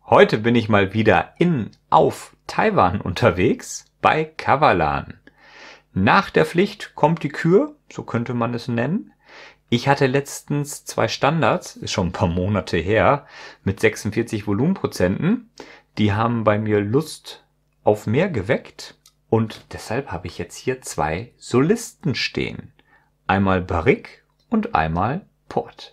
Heute bin ich mal wieder auf Taiwan unterwegs bei Kavalan. Nach der Pflicht kommt die Kür, so könnte man es nennen. Ich hatte letztens 2 Standards, ist schon ein paar Monate her, mit 46 Volumenprozenten. Die haben bei mir Lust auf mehr geweckt und deshalb habe ich jetzt hier 2 Solisten stehen. Einmal Barrique und einmal Port.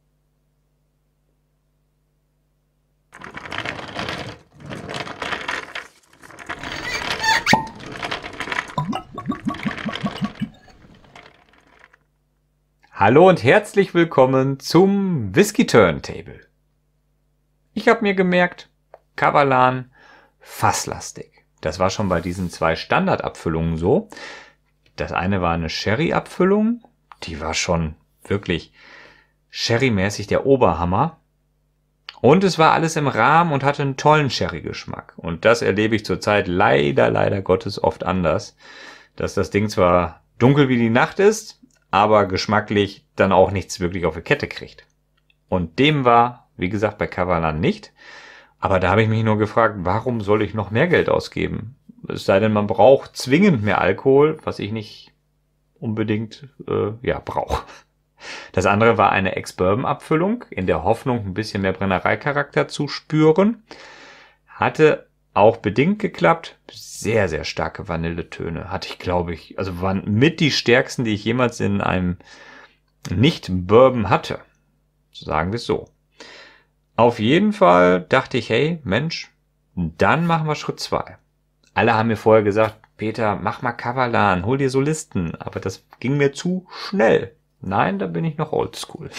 Hallo und herzlich willkommen zum Whisky Turntable. Ich habe mir gemerkt, Kavalan fasslastig. Das war schon bei diesen 2 Standardabfüllungen so. Das eine war eine Sherry-Abfüllung, die war schon wirklich Sherry-mäßig der Oberhammer. Und es war alles im Rahmen und hatte einen tollen Sherry-Geschmack. Und das erlebe ich zurzeit leider Gottes oft anders. Dass das Ding zwar dunkel wie die Nacht ist, aber geschmacklich dann auch nichts wirklich auf die Kette kriegt. Und dem war, wie gesagt, bei Kavalan nicht. Aber da habe ich mich nur gefragt, warum soll ich noch mehr Geld ausgeben? Es sei denn, man braucht zwingend mehr Alkohol, was ich nicht unbedingt brauche. Das andere war eine Ex-Bourbon-Abfüllung, in der Hoffnung, ein bisschen mehr Brennereicharakter zu spüren. Hatte auch bedingt geklappt. Sehr starke Vanilletöne hatte ich, glaube ich. Also waren mit die stärksten, die ich jemals in einem Nicht-Bourbon hatte. Sagen wir es so. Auf jeden Fall dachte ich, hey, Mensch, dann machen wir Schritt 2. Alle haben mir vorher gesagt, Peter, mach mal Kavalan, hol dir Solisten. Aber das ging mir zu schnell. Nein, da bin ich noch oldschool.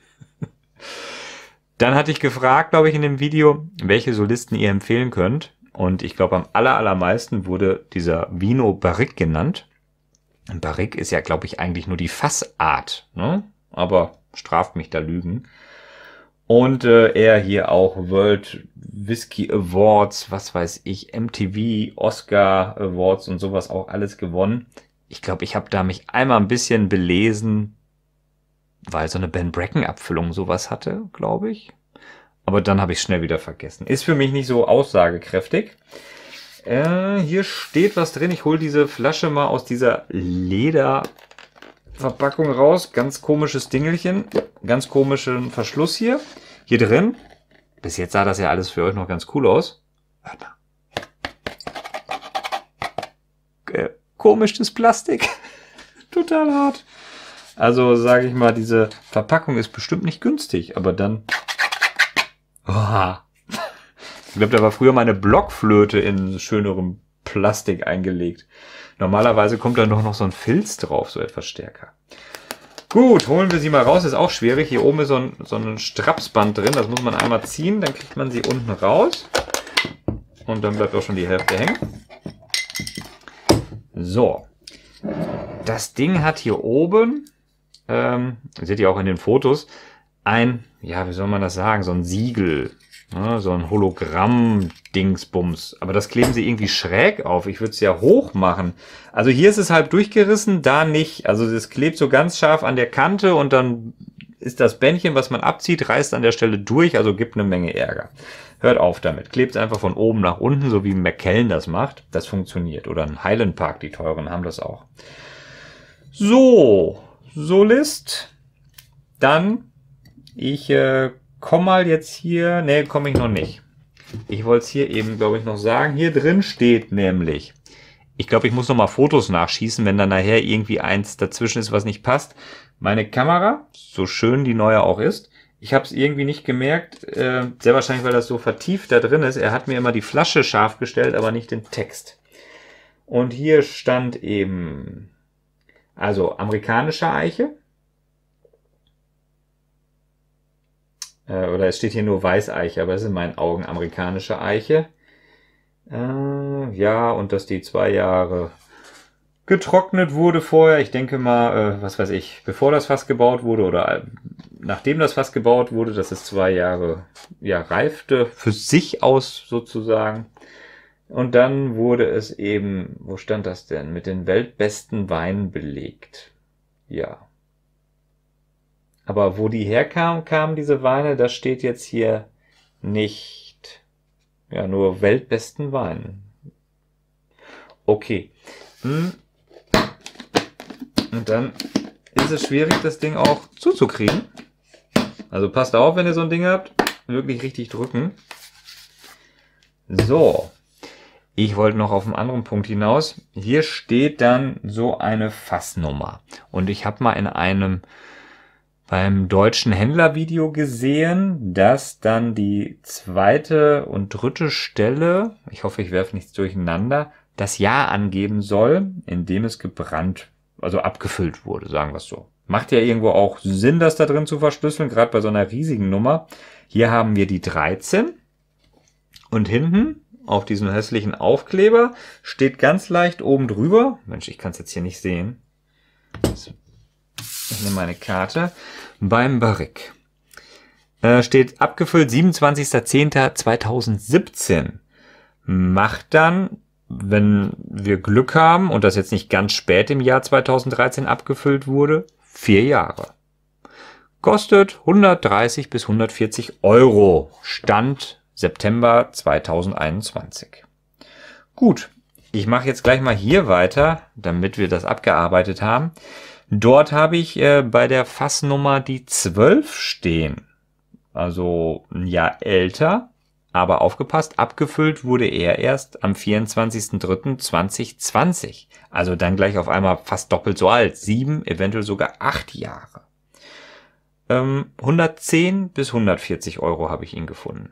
Dann hatte ich gefragt, glaube ich, in dem Video, welche Solisten ihr empfehlen könnt. Und ich glaube, am allermeisten wurde dieser Vino Barrique genannt. Barrique ist ja, glaube ich, eigentlich nur die Fassart, ne? Aber straft mich da Lügen. Und er hier auch World Whisky Awards, was weiß ich, MTV, Oscar Awards und sowas auch alles gewonnen. Ich glaube, ich habe da mich einmal ein bisschen belesen, weil so eine Ben Bracken Abfüllung sowas hatte, glaube ich. Aber dann habe ich schnell wieder vergessen. Ist für mich nicht so aussagekräftig. Hier steht was drin. Ich hole diese Flasche mal aus dieser Lederverpackung raus. Ganz komisches Dingelchen. Ganz komischen Verschluss hier. Hier drin. Bis jetzt sah das ja alles für euch noch ganz cool aus. Hört mal. Komisches Plastik. Total hart. Also sage ich mal, diese Verpackung ist bestimmt nicht günstig. Aber dann... Oh. Ich glaube, da war früher meine Blockflöte in schönerem Plastik eingelegt. Normalerweise kommt da noch so ein Filz drauf, so etwas stärker. Gut, holen wir sie mal raus. Ist auch schwierig. Hier oben ist so ein Strapsband drin. Das muss man einmal ziehen, dann kriegt man sie unten raus. Und dann bleibt auch schon die Hälfte hängen. So. Das Ding hat hier oben, seht ihr auch in den Fotos, wie soll man das sagen, so ein Siegel, ne, so ein Hologramm-Dingsbums. Aber das kleben sie irgendwie schräg auf. Ich würde es ja hoch machen. Also hier ist es halb durchgerissen, da nicht. Also das klebt so ganz scharf an der Kante und dann ist das Bändchen, was man abzieht, reißt an der Stelle durch, also gibt eine Menge Ärger. Hört auf damit. Klebt einfach von oben nach unten, so wie Macallan das macht. Das funktioniert. Oder ein Highland Park, die teuren, haben das auch. So, Solist. Dann... Ich komme mal jetzt hier... Ne, komme ich noch nicht. Ich wollte es hier eben, glaube ich, noch sagen. Hier drin steht nämlich... Ich glaube, ich muss noch mal Fotos nachschießen, wenn dann nachher irgendwie eins dazwischen ist, was nicht passt. Meine Kamera, so schön die neue auch ist, ich habe es irgendwie nicht gemerkt. Sehr wahrscheinlich, weil das so vertieft da drin ist. Er hat mir immer die Flasche scharf gestellt, aber nicht den Text. Und hier stand eben... Also, amerikanische Eiche. Oder es steht hier nur Weißeiche, aber es ist in meinen Augen amerikanische Eiche. Ja, und dass die 2 Jahre getrocknet wurde vorher. Ich denke mal, was weiß ich, bevor das Fass gebaut wurde oder nachdem das Fass gebaut wurde, dass es 2 Jahre reifte, für sich aus sozusagen. Und dann wurde es eben, wo stand das denn, mit den weltbesten Weinen belegt. Ja. Aber wo die herkamen, kamen diese Weine, das steht jetzt hier nicht Ja, nur weltbesten Wein. Okay. Und dann ist es schwierig, das Ding auch zuzukriegen. Also passt auf, wenn ihr so ein Ding habt. Wirklich richtig drücken. So. Ich wollte noch auf einen anderen Punkt hinaus. Hier steht dann so eine Fassnummer. Und ich habe mal beim deutschen Händlervideo gesehen, dass dann die zweite und dritte Stelle, ich hoffe, ich werfe nichts durcheinander, das Jahr angeben soll, in dem es gebrannt, also abgefüllt wurde, sagen wir es so. Macht ja irgendwo auch Sinn, das da drin zu verschlüsseln, gerade bei so einer riesigen Nummer. Hier haben wir die 13 und hinten auf diesem hässlichen Aufkleber steht ganz leicht oben drüber, Mensch, ich kann es jetzt hier nicht sehen, ich nehme meine Karte, beim Barrique. Steht abgefüllt 27.10.2017. Macht dann, wenn wir Glück haben und das jetzt nicht ganz spät im Jahr 2013 abgefüllt wurde, 4 Jahre. Kostet 130 bis 140 Euro. Stand September 2021. Gut, ich mache jetzt gleich mal hier weiter, damit wir das abgearbeitet haben. Dort habe ich bei der Fassnummer die 12 stehen. Also ein Jahr älter, aber aufgepasst, abgefüllt wurde er erst am 24.03.2020. Also dann gleich auf einmal fast doppelt so alt. 7, eventuell sogar 8 Jahre. 110 bis 140 Euro habe ich ihn gefunden.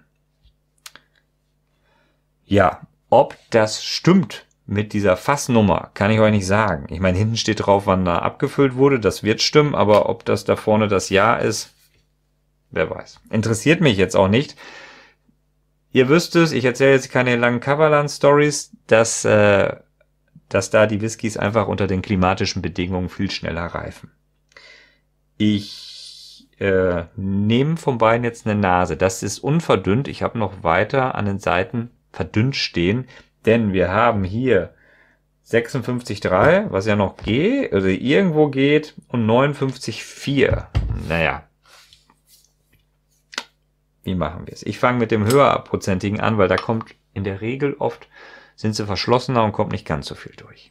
Ja, ob das stimmt mit dieser Fassnummer, kann ich euch nicht sagen. Ich meine, hinten steht drauf, wann da abgefüllt wurde, das wird stimmen, aber ob das da vorne das Jahr ist, wer weiß. Interessiert mich jetzt auch nicht. Ihr wisst es, ich erzähle jetzt keine langen Kavalan-Stories, dass da die Whiskys einfach unter den klimatischen Bedingungen viel schneller reifen. Ich nehme vom Wein jetzt eine Nase. Das ist unverdünnt. Ich habe noch weiter an den Seiten verdünnt stehen, denn wir haben hier 56,3, was ja noch geht, also irgendwo geht, und 59,4. Naja. Wie machen wir es? Ich fange mit dem höherprozentigen an, weil da kommt in der Regel oft, sind sie verschlossener und kommt nicht ganz so viel durch.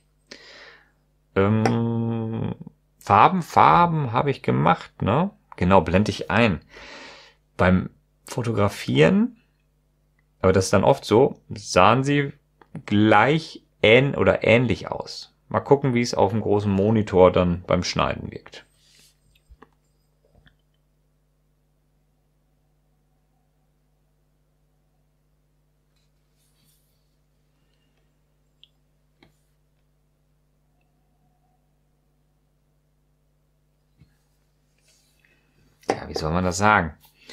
Farben habe ich gemacht, ne? Genau, blende ich ein. Beim Fotografieren, aber das ist dann oft so, sahen sie gleich ähnlich aus. Mal gucken, wie es auf dem großen Monitor dann beim Schneiden wirkt. Ja, wie soll man das sagen?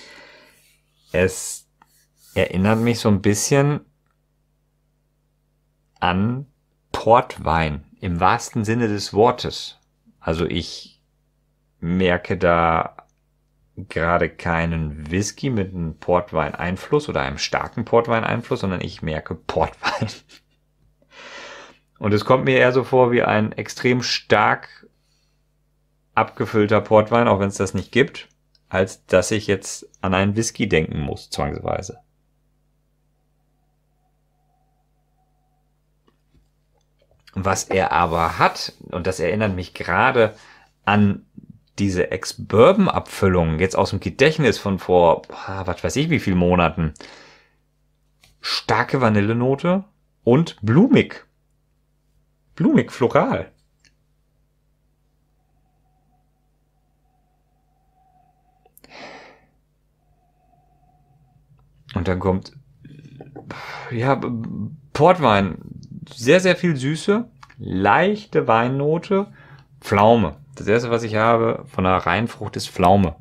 Es erinnert mich so ein bisschen an Portwein im wahrsten Sinne des Wortes. Also ich merke da gerade keinen Whisky mit einem Portwein-Einfluss oder einem starken Portwein-Einfluss, sondern ich merke Portwein. Und es kommt mir eher so vor wie ein extrem stark abgefüllter Portwein, auch wenn es das nicht gibt, als dass ich jetzt an einen Whisky denken muss, zwangsweise. Was er aber hat, und das erinnert mich gerade an diese Ex-Bourbon-Abfüllung, jetzt aus dem Gedächtnis von vor, was weiß ich wie viel Monaten. Starke Vanillenote und blumig. Blumig, floral. Und dann kommt, ja, Portwein. Sehr, sehr viel Süße, leichte Weinnote, Pflaume. Das erste, was ich habe von der Reinfrucht, ist Pflaume.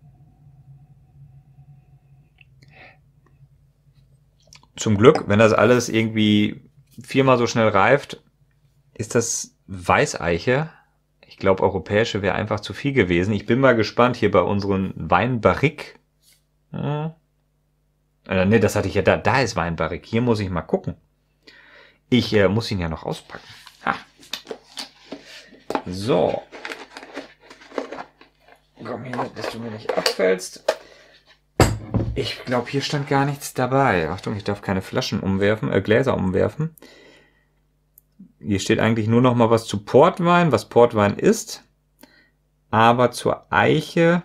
Zum Glück, wenn das alles irgendwie 4-mal so schnell reift, ist das Weißeiche. Ich glaube, europäische wäre einfach zu viel gewesen. Ich bin mal gespannt hier bei unseren Weinbarrique. Ne, das hatte ich ja da. Da ist Weinbarrique. Hier muss ich mal gucken. Ich muss ihn ja noch auspacken. Ha. So. Komm hier, dass du mir nicht abfällst. Ich glaube, hier stand gar nichts dabei. Achtung, ich darf keine Flaschen umwerfen, Gläser umwerfen. Hier steht eigentlich nur noch mal was zu Portwein, was Portwein ist. Aber zur Eiche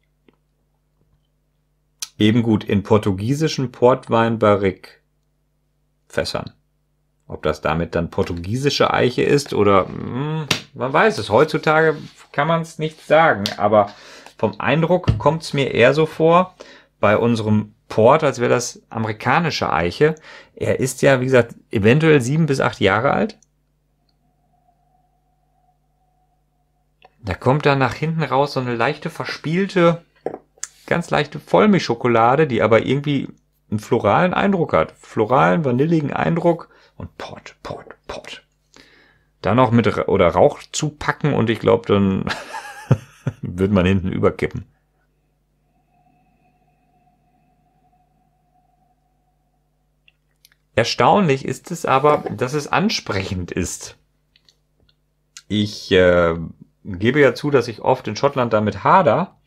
eben gut in portugiesischen Portwein-Barrique-Fässern. Ob das damit dann portugiesische Eiche ist oder man weiß es. Heutzutage kann man es nicht sagen, aber vom Eindruck kommt es mir eher so vor, bei unserem Port, als wäre das amerikanische Eiche. Er ist ja, wie gesagt, eventuell 7 bis 8 Jahre alt. Da kommt dann nach hinten raus so eine leichte verspielte, ganz leichte Vollmilchschokolade, die aber irgendwie einen floralen Eindruck hat. Floralen, vanilligen Eindruck und Port. Dann noch mit oder Rauch zupacken und ich glaube, dann wird man hinten überkippen. Erstaunlich ist es aber, dass es ansprechend ist. Ich gebe ja zu, dass ich oft in Schottland damit hader.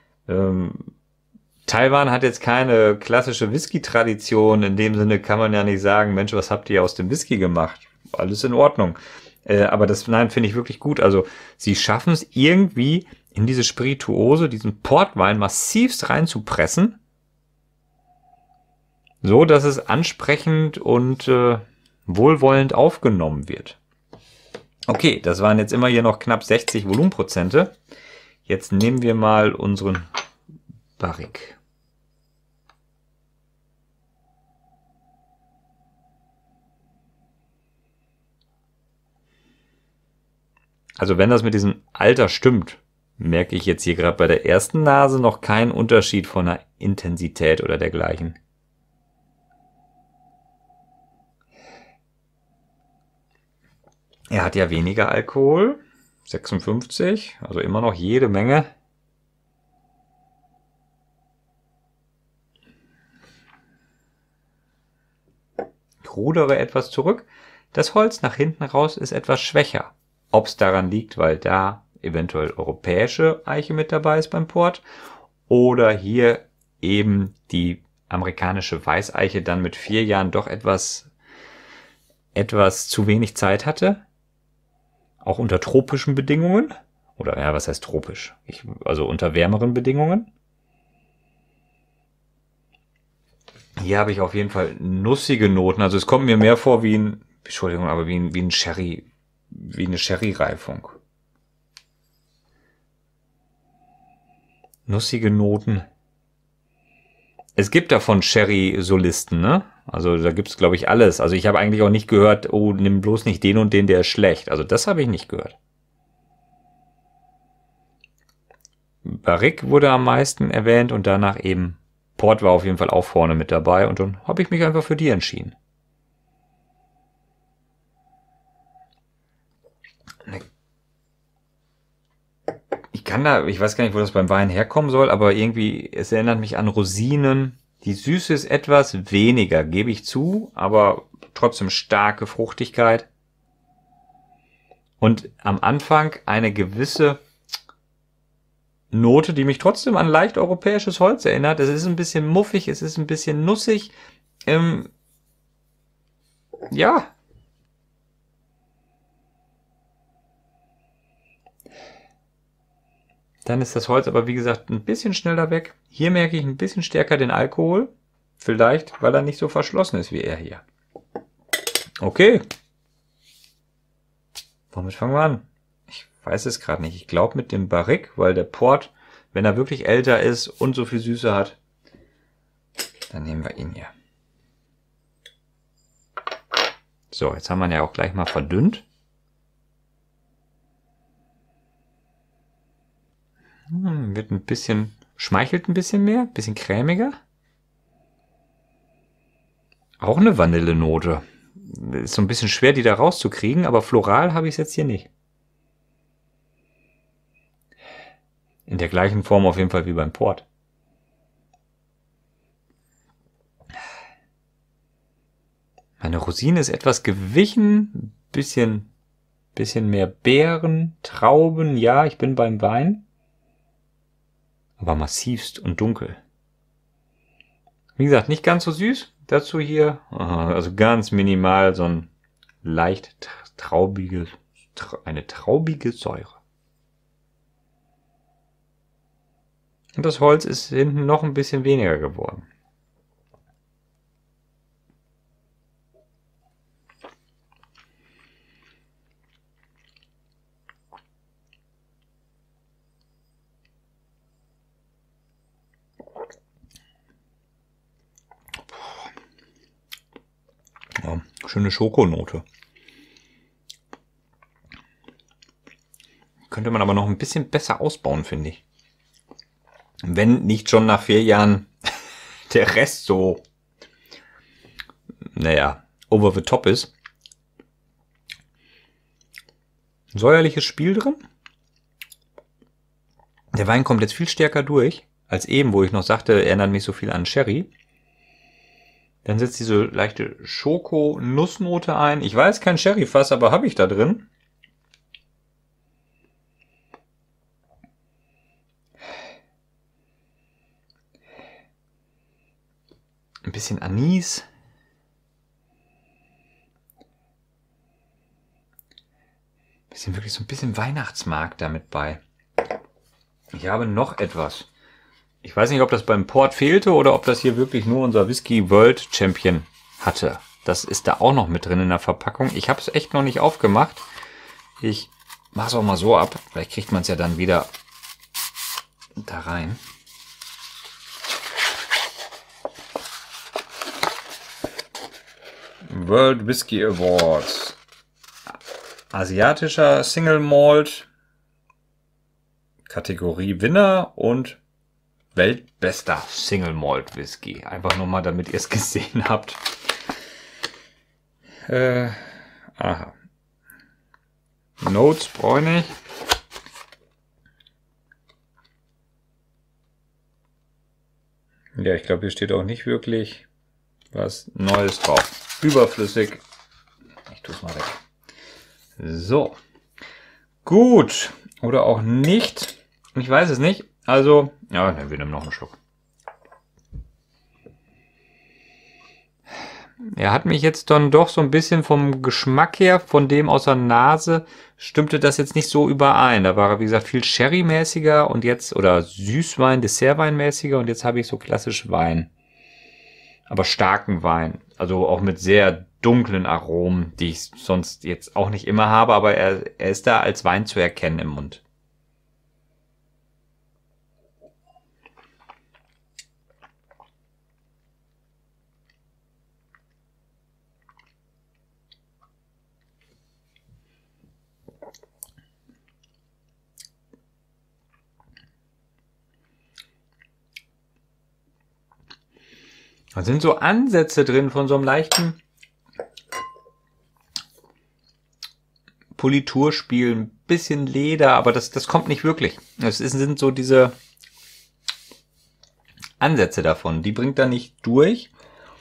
Taiwan hat jetzt keine klassische Whisky-Tradition. In dem Sinne kann man ja nicht sagen, Mensch, was habt ihr aus dem Whisky gemacht? Alles in Ordnung. Aber das, nein, finde ich wirklich gut. Also sie schaffen es irgendwie in diese Spirituose, diesen Portwein massivst reinzupressen, so dass es ansprechend und wohlwollend aufgenommen wird. Okay, das waren jetzt immer hier noch knapp 60 Volumenprozente. Jetzt nehmen wir mal unseren Barrique. Also wenn das mit diesem Alter stimmt, merke ich jetzt hier gerade bei der ersten Nase noch keinen Unterschied von der Intensität oder dergleichen. Er hat ja weniger Alkohol, 56, also immer noch jede Menge. Ich rudere etwas zurück. Das Holz nach hinten raus ist etwas schwächer. Ob es daran liegt, weil da eventuell europäische Eiche mit dabei ist beim Port oder hier eben die amerikanische Weißeiche dann mit 4 Jahren doch etwas zu wenig Zeit hatte. Auch unter tropischen Bedingungen. Oder ja, was heißt tropisch? Also unter wärmeren Bedingungen. Hier habe ich auf jeden Fall nussige Noten. Also es kommt mir mehr vor wie ein, Entschuldigung, aber wie ein Sherry, wie eine Sherry-Reifung. Nussige Noten. Es gibt davon Sherry-Solisten, ne? Also da gibt's, glaube ich, alles. Also ich habe eigentlich auch nicht gehört, oh, nimm bloß nicht den und den, der ist schlecht. Also das habe ich nicht gehört. Barrique wurde am meisten erwähnt und danach eben Port war auf jeden Fall auch vorne mit dabei und dann habe ich mich einfach für die entschieden. Ich weiß gar nicht, wo das beim Wein herkommen soll, aber irgendwie, es erinnert mich an Rosinen. Die Süße ist etwas weniger, gebe ich zu, aber trotzdem starke Fruchtigkeit. Und am Anfang eine gewisse Note, die mich trotzdem an leicht europäisches Holz erinnert. Es ist ein bisschen muffig, es ist ein bisschen nussig. Ja. Dann ist das Holz aber, wie gesagt, ein bisschen schneller weg. Hier merke ich ein bisschen stärker den Alkohol. Vielleicht, weil er nicht so verschlossen ist wie er hier. Okay. Womit fangen wir an? Ich weiß es gerade nicht. Ich glaube mit dem Barrique, weil der Port, wenn er wirklich älter ist und so viel Süße hat, dann nehmen wir ihn hier. So, jetzt haben wir ihn ja auch gleich mal verdünnt. Wird ein bisschen, schmeichelt ein bisschen mehr, ein bisschen cremiger. Auch eine Vanillenote. Ist so ein bisschen schwer, die da rauszukriegen, aber floral habe ich es jetzt hier nicht. In der gleichen Form auf jeden Fall wie beim Port. Meine Rosine ist etwas gewichen, bisschen mehr Beeren, Trauben, ja, ich bin beim Wein. Aber massivst und dunkel. Wie gesagt, nicht ganz so süß. Dazu hier, also ganz minimal so ein leicht eine traubige Säure. Und das Holz ist hinten noch ein bisschen weniger geworden. Ja, schöne Schokonote. Könnte man aber noch ein bisschen besser ausbauen, finde ich. Wenn nicht schon nach 4 Jahren der Rest so, naja, over the top ist. Säuerliches Spiel drin. Der Wein kommt jetzt viel stärker durch, als eben, wo ich noch sagte, erinnert mich so viel an Sherry. Dann setzt diese leichte Schoko-Nussnote ein. Ich weiß, kein Sherry-Fass, aber habe ich da drin. Ein bisschen Anis. Bisschen wirklich so ein bisschen Weihnachtsmarkt damit bei. Ich habe noch etwas. Ich weiß nicht, ob das beim Port fehlte oder ob das hier wirklich nur unser Whisky World Champion hatte. Das ist da auch noch mit drin in der Verpackung. Ich habe es echt noch nicht aufgemacht. Ich mache es auch mal so ab. Vielleicht kriegt man es ja dann wieder da rein. World Whisky Awards. Asiatischer Single Malt. Kategorie Winner und weltbester Single Malt Whisky. Einfach nur mal, damit ihr es gesehen habt. Aha. Notes bräunig. Ja, ich glaube, hier steht auch nicht wirklich was Neues drauf. Überflüssig. Ich tue es mal weg. So. Gut. Oder auch nicht. Ich weiß es nicht. Also, ja, wir nehmen noch einen Schluck. Er hat mich jetzt dann doch so ein bisschen vom Geschmack her, von dem aus der Nase, stimmte das jetzt nicht so überein. Da war er, wie gesagt, viel Sherry-mäßiger und jetzt, oder Süßwein, Dessertwein-mäßiger und jetzt habe ich so klassisch Wein. Aber starken Wein. Also auch mit sehr dunklen Aromen, die ich sonst jetzt auch nicht immer habe, aber er ist da als Wein zu erkennen im Mund. Da sind so Ansätze drin von so einem leichten Politurspiel, ein bisschen Leder, aber das kommt nicht wirklich. Sind so diese Ansätze davon, die bringt er nicht durch.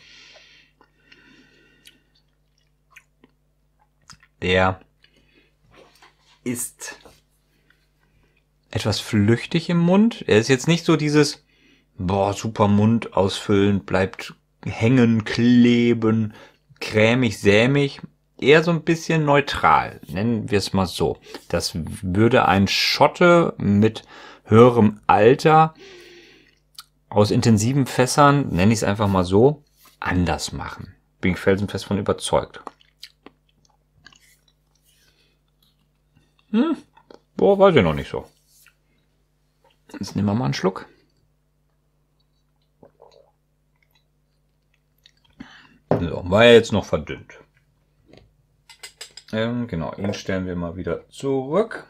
Der ist etwas flüchtig im Mund. Er ist jetzt nicht so dieses, boah, super Mund ausfüllend, bleibt hängen, kleben, cremig, sämig. Eher so ein bisschen neutral, nennen wir es mal so. Das würde ein Schotte mit höherem Alter aus intensiven Fässern, nenne ich es einfach mal so, anders machen. Bin ich felsenfest von überzeugt. Boah, weiß ich noch nicht so. Jetzt nehmen wir mal einen Schluck. So, war ja jetzt noch verdünnt. Genau, ihn stellen wir mal wieder zurück.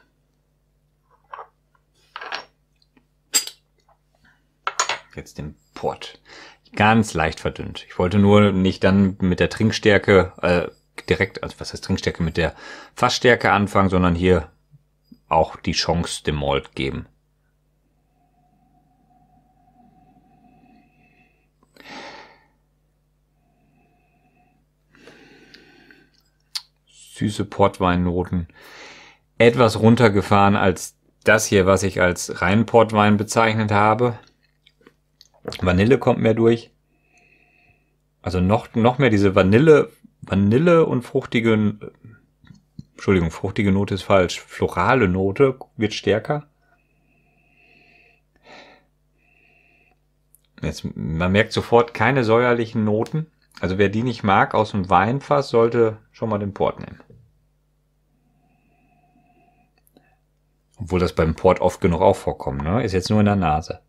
Jetzt den Port. Ganz leicht verdünnt. Ich wollte nur nicht dann mit der Trinkstärke direkt, also was heißt Trinkstärke, mit der Fassstärke anfangen, sondern hier auch die Chance dem Malt geben. Süße Portweinnoten. Etwas runtergefahren als das hier, was ich als reinen Portwein bezeichnet habe. Vanille kommt mehr durch. Also noch mehr diese Vanille und fruchtige Note ist falsch. Florale Note wird stärker. Jetzt, man merkt sofort keine säuerlichen Noten. Also wer die nicht mag aus dem Weinfass, sollte schon mal den Port nehmen. Obwohl das beim Port oft genug auch vorkommt, ne? Ist jetzt nur in der Nase.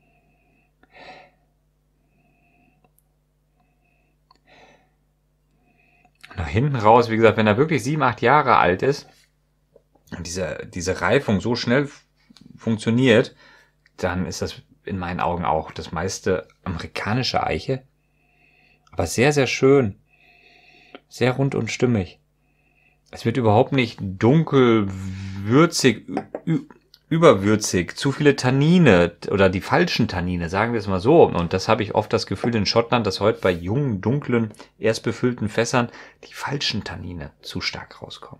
Nach hinten raus, wie gesagt, wenn er wirklich 7, 8 Jahre alt ist und diese Reifung so schnell funktioniert, dann ist das in meinen Augen auch das meiste amerikanische Eiche. Aber sehr, sehr schön. Sehr rund und stimmig. Es wird überhaupt nicht dunkel, würzig, überwürzig, zu viele Tannine oder die falschen Tannine, sagen wir es mal so. Und das habe ich oft das Gefühl in Schottland, dass heute bei jungen, dunklen, erst befüllten Fässern die falschen Tannine zu stark rauskommen.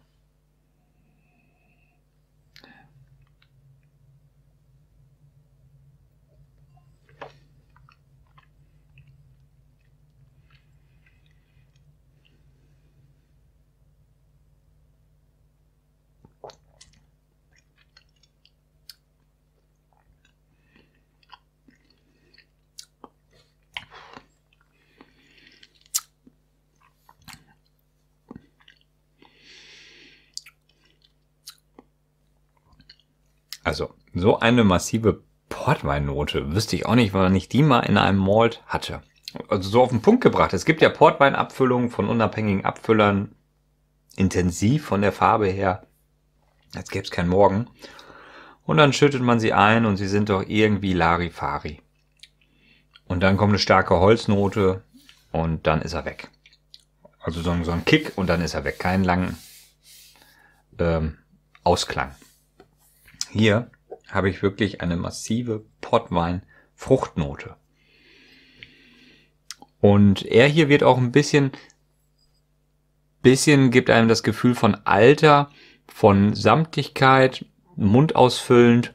Also, so eine massive Portweinnote wüsste ich auch nicht, weil ich die mal in einem Malt hatte. Also so auf den Punkt gebracht. Es gibt ja Portweinabfüllungen von unabhängigen Abfüllern, intensiv von der Farbe her, als gäbe es kein Morgen. Und dann schüttet man sie ein und sie sind doch irgendwie Larifari. Und dann kommt eine starke Holznote und dann ist er weg. Also so ein Kick und dann ist er weg. Keinen langen Ausklang. Hier habe ich wirklich eine massive Portwein-Fruchtnote. Und er hier wird auch ein bisschen gibt einem das Gefühl von Alter, von Samtigkeit, mundausfüllend.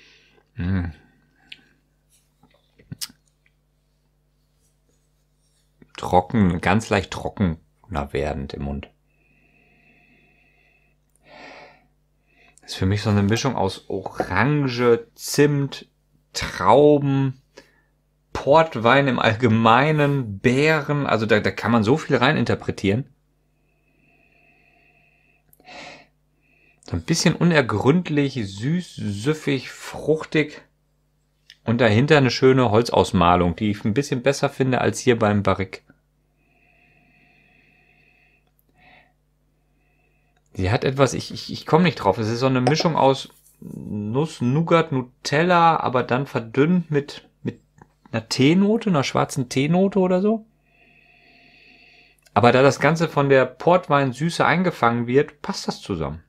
Trocken, ganz leicht trockener werdend im Mund. Das ist für mich so eine Mischung aus Orange, Zimt, Trauben, Portwein im Allgemeinen, Beeren. Also da kann man so viel rein interpretieren. So ein bisschen unergründlich, süß, süffig, fruchtig. Und dahinter eine schöne Holzausmalung, die ich ein bisschen besser finde als hier beim Barrique. Sie hat etwas, ich komme nicht drauf. Es ist so eine Mischung aus Nuss, Nougat, Nutella, aber dann verdünnt mit einer Teenote, einer schwarzen Teenote oder so. Aber da das Ganze von der Portweinsüße eingefangen wird, passt das zusammen.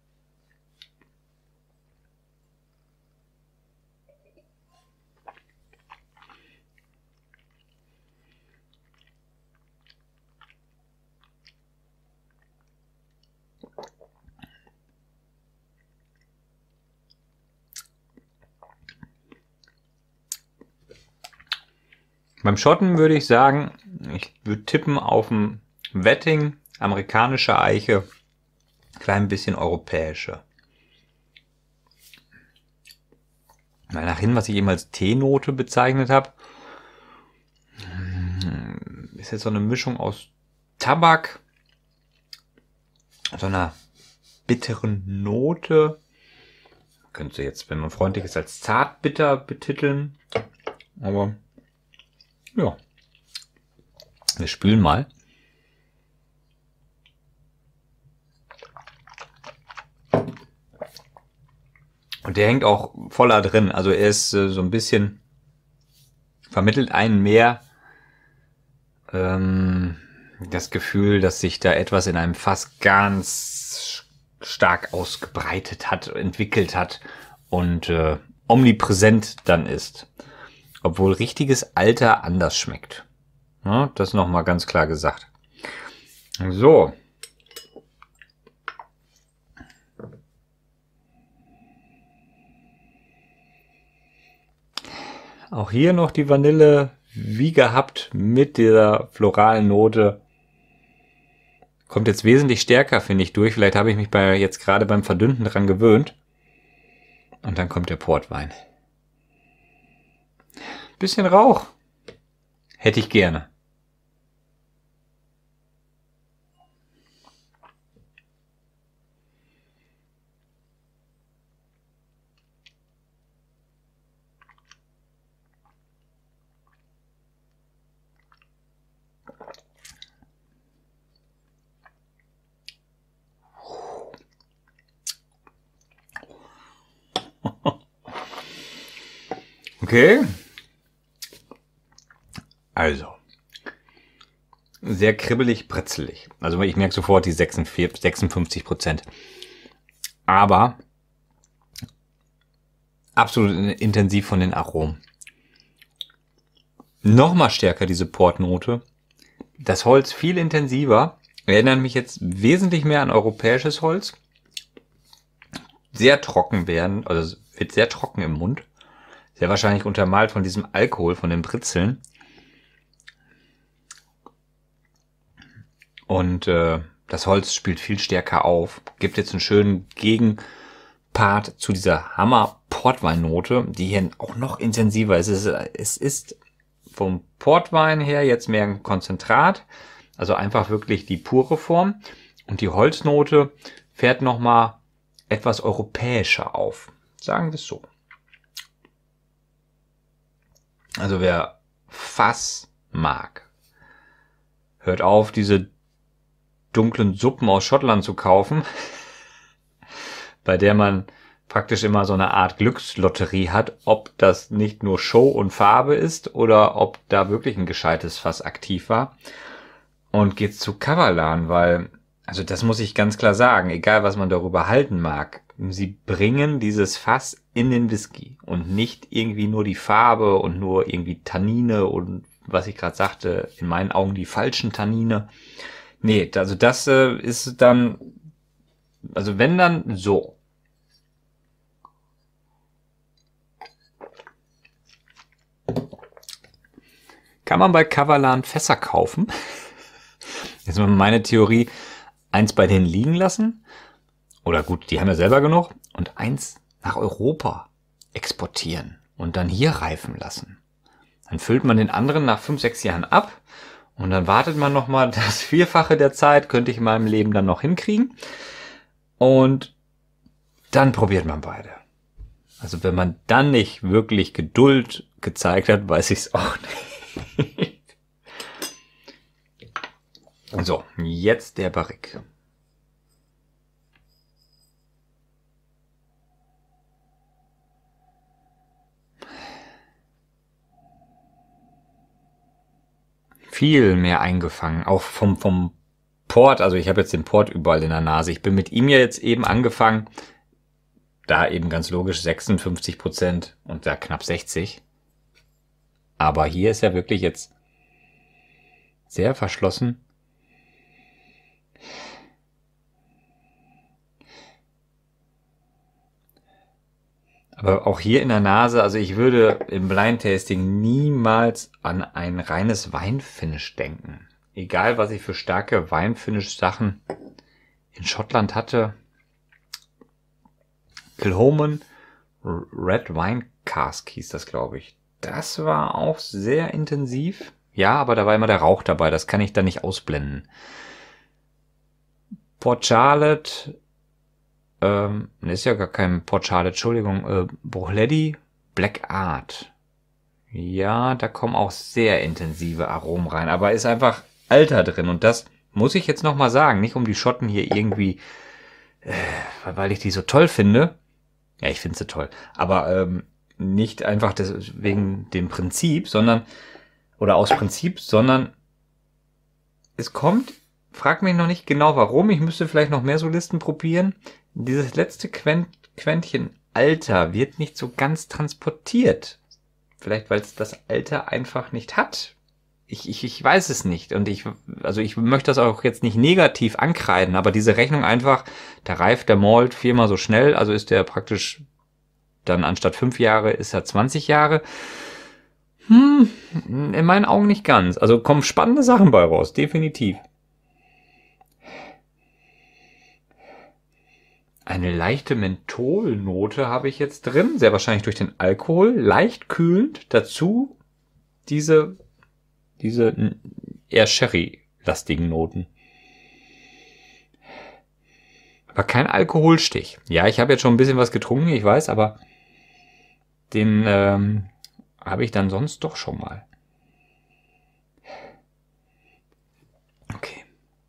Beim Schotten würde ich sagen, ich würde tippen auf ein Wetting, amerikanische Eiche, klein bisschen europäische. Mal nach hin, was ich eben als Teenote bezeichnet habe, ist jetzt so eine Mischung aus Tabak, so einer bitteren Note. Könnte jetzt, wenn man freundlich ist, als zartbitter betiteln. Aber ja, wir spülen mal. Und der hängt auch voller drin. Also er ist so ein bisschen, vermittelt einen mehr das Gefühl, dass sich da etwas in einem Fass ganz stark ausgebreitet hat, entwickelt hat und omnipräsent dann ist. Obwohl richtiges Alter anders schmeckt. Ja, das nochmal ganz klar gesagt. So. Auch hier noch die Vanille wie gehabt mit dieser floralen Note. Kommt jetzt wesentlich stärker, finde ich, durch. Vielleicht habe ich mich jetzt gerade beim Verdünnten dran gewöhnt. Und dann kommt der Portwein. Bisschen Rauch. Hätte ich gerne. Okay. Also. Sehr kribbelig, bretzelig. Also ich merke sofort die 56%. Aber absolut intensiv von den Aromen. Nochmal stärker diese Portnote. Das Holz viel intensiver. Erinnert mich jetzt wesentlich mehr an europäisches Holz. Sehr trocken werden, also wird sehr trocken im Mund. Sehr wahrscheinlich untermalt von diesem Alkohol, von den Britzeln. Und das Holz spielt viel stärker auf. Gibt jetzt einen schönen Gegenpart zu dieser Hammer-Portweinnote, die hier auch noch intensiver ist. Es ist vom Portwein her jetzt mehr ein Konzentrat. Also einfach wirklich die pure Form. Und die Holznote fährt nochmal etwas europäischer auf. Sagen wir es so. Also wer Fass mag, hört auf, diese dunklen Suppen aus Schottland zu kaufen, bei der man praktisch immer so eine Art Glückslotterie hat, ob das nicht nur Show und Farbe ist oder ob da wirklich ein gescheites Fass aktiv war. Und geht zu Kavalan, weil, also das muss ich ganz klar sagen, egal was man darüber halten mag, sie bringen dieses Fass in den Whisky und nicht irgendwie nur die Farbe und nur irgendwie Tannine und was ich gerade sagte, in meinen Augen die falschen Tannine. Nee, also das ist dann, also wenn dann so. Kann man bei Kavalan Fässer kaufen? Jetzt mal meine Theorie, eins bei denen liegen lassen. Oder gut, die haben ja selber genug. Und eins nach Europa exportieren und dann hier reifen lassen. Dann füllt man den anderen nach 5, 6 Jahren ab. Und dann wartet man nochmal das Vierfache der Zeit, könnte ich in meinem Leben dann noch hinkriegen. Und dann probiert man beide. Also wenn man dann nicht wirklich Geduld gezeigt hat, weiß ich es auch nicht. So, jetzt der Barrique. Viel mehr eingefangen, auch vom Port, also ich habe jetzt den Port überall in der Nase. Ich bin mit ihm ja jetzt eben angefangen, da eben ganz logisch 56% und da knapp 60. Aber hier ist er wirklich jetzt sehr verschlossen. Aber auch hier in der Nase, also ich würde im Blind Tasting niemals an ein reines Weinfinish denken. Egal, was ich für starke Weinfinish-Sachen in Schottland hatte. Kilchoman Red Wine Cask hieß das, glaube ich. Das war auch sehr intensiv. Ja, aber da war immer der Rauch dabei. Das kann ich da nicht ausblenden. Port Charlotte, ist ja gar kein Port Charlotte, Entschuldigung, Bruichledi Black Art. Ja, da kommen auch sehr intensive Aromen rein, aber ist einfach Alter drin. Und das muss ich jetzt nochmal sagen, nicht um die Schotten hier irgendwie, weil ich die so toll finde. Ja, ich finde sie toll, aber nicht einfach wegen dem Prinzip, sondern, oder aus Prinzip, sondern es kommt, frag mich noch nicht genau warum, ich müsste vielleicht noch mehr Solisten probieren. Dieses letzte Quäntchen Alter wird nicht so ganz transportiert. Vielleicht, weil es das Alter einfach nicht hat. Ich weiß es nicht. Und ich möchte das auch jetzt nicht negativ ankreiden, aber diese Rechnung einfach, da reift der Malt 4-mal so schnell, also ist der praktisch dann anstatt 5 Jahre ist er 20 Jahre. In meinen Augen nicht ganz. Also kommen spannende Sachen bei raus, definitiv. Eine leichte Mentholnote habe ich jetzt drin, sehr wahrscheinlich durch den Alkohol, leicht kühlend. Dazu diese eher Sherry-lastigen Noten. Aber kein Alkoholstich. Ja, ich habe jetzt schon ein bisschen was getrunken, ich weiß, aber den habe ich dann sonst doch schon mal. Okay.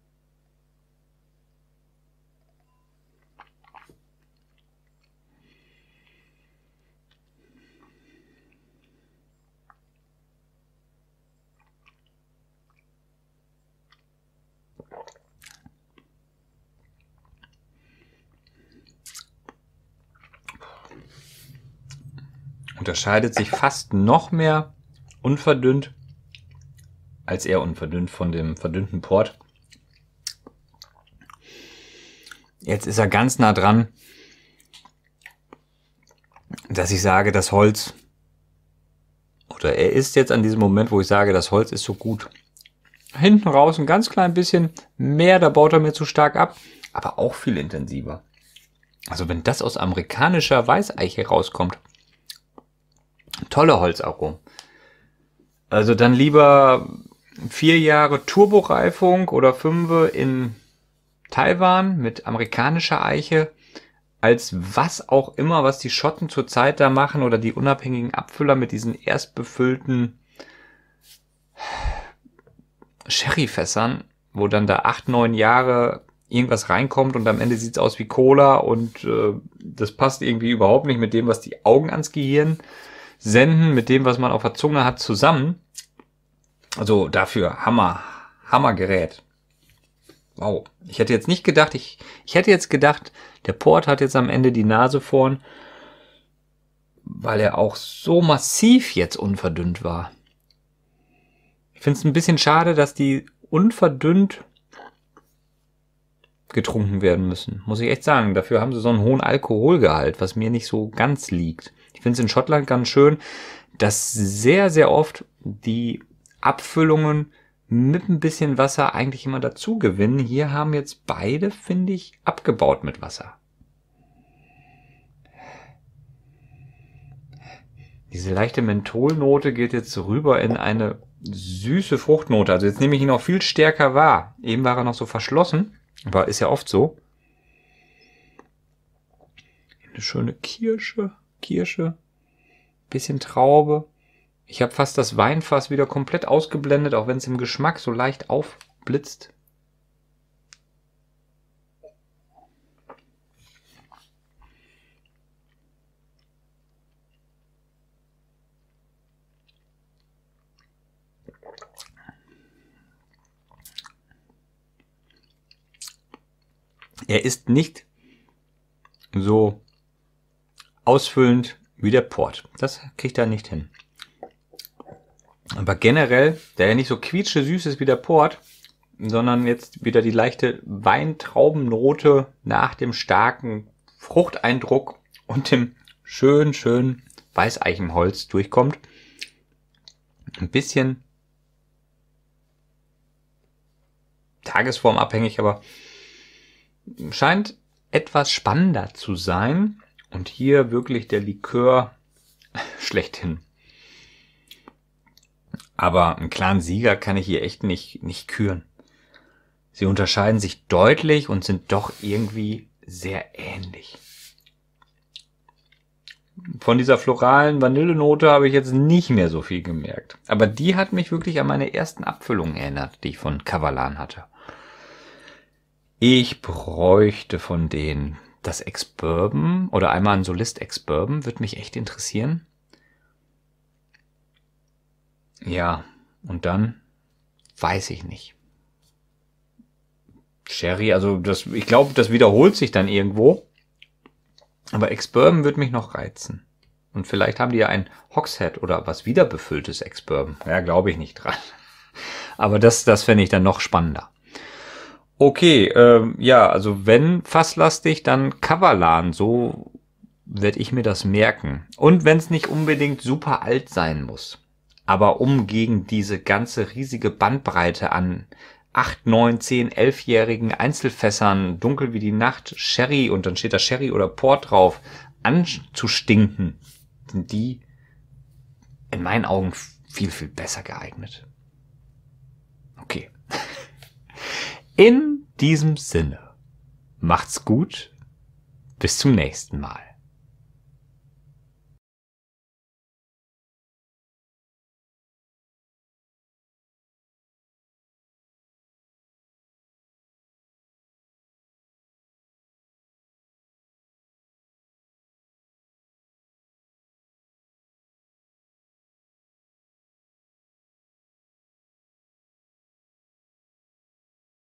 Unterscheidet sich fast noch mehr unverdünnt als eher unverdünnt von dem verdünnten Port. Jetzt ist er ganz nah dran, dass ich sage, das Holz, oder er ist jetzt an diesem Moment, wo ich sage, das Holz ist so gut. Hinten raus ein ganz klein bisschen mehr, da baut er mir zu stark ab, aber auch viel intensiver. Also wenn das aus amerikanischer Weißeiche rauskommt, tolle Holzaromen. Also dann lieber 4 Jahre Turboreifung oder 5 in Taiwan mit amerikanischer Eiche, als was auch immer, was die Schotten zurzeit da machen oder die unabhängigen Abfüller mit diesen erst befüllten Sherryfässern, wo dann da 8, 9 Jahre irgendwas reinkommt und am Ende sieht's aus wie Cola und das passt irgendwie überhaupt nicht mit dem, was die Augen ans Gehirn senden, mit dem, was man auf der Zunge hat, zusammen. Also dafür Hammergerät. Wow. Ich hätte jetzt nicht gedacht, ich hätte jetzt gedacht, der Port hat jetzt am Ende die Nase vorn, weil er auch so massiv jetzt unverdünnt war. Ich finde es ein bisschen schade, dass die unverdünnt getrunken werden müssen. Muss ich echt sagen. Dafür haben sie so einen hohen Alkoholgehalt, was mir nicht so ganz liegt. Ich finde es in Schottland ganz schön, dass sehr, sehr oft die Abfüllungen mit ein bisschen Wasser eigentlich immer dazu gewinnen. Hier haben jetzt beide, finde ich, abgebaut mit Wasser. Diese leichte Mentholnote geht jetzt rüber in eine süße Fruchtnote. Also jetzt nehme ich ihn auch viel stärker wahr. Eben war er noch so verschlossen, aber ist ja oft so. Eine schöne Kirsche, bisschen Traube. Ich habe fast das Weinfass wieder komplett ausgeblendet, auch wenn es im Geschmack so leicht aufblitzt. Er ist nicht so ausfüllend wie der Port. Das kriegt er nicht hin. Aber generell, der ja nicht so quietsche süß ist wie der Port, sondern jetzt wieder die leichte Weintraubennote nach dem starken Fruchteindruck und dem schönen Weißeichenholz durchkommt. Ein bisschen tagesformabhängig, aber scheint etwas spannender zu sein. Und hier wirklich der Likör schlechthin. Aber einen klaren Sieger kann ich hier echt nicht küren. Sie unterscheiden sich deutlich und sind doch irgendwie sehr ähnlich. Von dieser floralen Vanillenote habe ich jetzt nicht mehr so viel gemerkt. Aber die hat mich wirklich an meine ersten Abfüllungen erinnert, die ich von Kavalan hatte. Ich bräuchte von denen das Ex-Bourbon oder einmal ein Solist Ex-Bourbon, würde mich echt interessieren. Ja, und dann weiß ich nicht. Sherry, also ich glaube, das wiederholt sich dann irgendwo. Aber Ex-Bourbon würde mich noch reizen. Und vielleicht haben die ja ein Hogshead oder was wiederbefülltes Ex-Bourbon. Ja, glaube ich nicht dran. Aber das fände ich dann noch spannender. Okay, ja, also wenn fasslastig, dann Kavalan, so werde ich mir das merken. Und wenn es nicht unbedingt super alt sein muss. Aber um gegen diese ganze riesige Bandbreite an 8, 9, 10, 11-jährigen Einzelfässern, dunkel wie die Nacht, Sherry, und dann steht da Sherry oder Port drauf, anzustinken, sind die in meinen Augen viel, viel besser geeignet. Okay. In diesem Sinne, macht's gut, bis zum nächsten Mal.